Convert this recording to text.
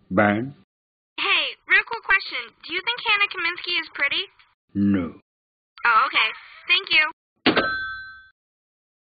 Bad? Hey, real quick question. Do you think Hannah Kaminski is pretty? No. Oh, okay. Thank you.